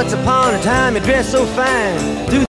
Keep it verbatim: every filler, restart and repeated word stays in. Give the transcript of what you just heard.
Once upon a time you dressed so fine. Do